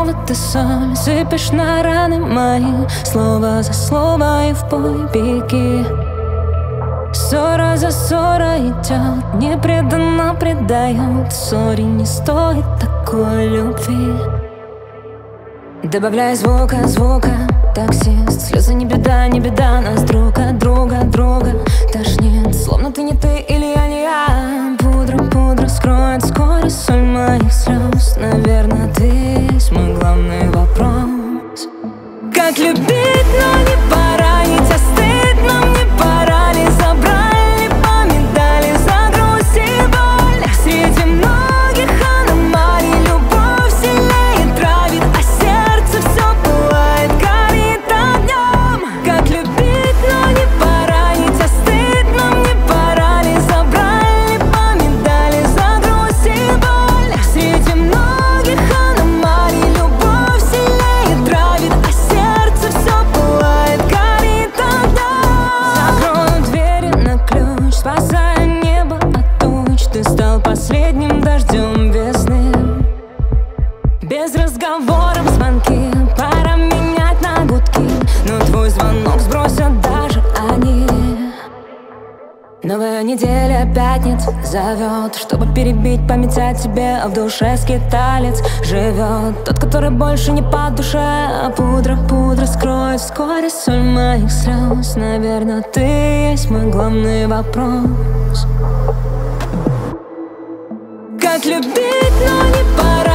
словно ты соль, сыпешь на раны мои, слово за слово и в бой беги. Ссора за ссорой идет, не преданно предает, ссоре не стоит такой любви. Добавляй звука, таксист, слезы не беда, нас друг от друга тошнит, словно ты не ты или я не я. Пудра скроет вскоре соль моих слез, наверное, ты есть мой главный вопрос. Как любить, но не поранить, а стыдно мне пора ли, забрали по медали за грусть и боль. Среди многих аномалий любовь сильнее травит, а сердце все пылает, горит огнем. Как любить, но не поранить, а стыдно мне пора ли, забрали по медали за грусть и боль. Среди многих аномалий любовь сильнее травит, а сердце все пылает, горит огнем. Закрою двери на ключ, спасая небо от туч. Ты стал последним дождем весны. Без разговоров звонки, пора менять на гудки, но твой звонок сбросят даже они. Новая неделя, пятница зовет, чтобы перебить память о тебе, а в душе скиталец живет, тот, который больше не по душе. А пудра скроет вскоре соль моих слез, наверное, ты есть мой главный вопрос. Как любить, но не пора.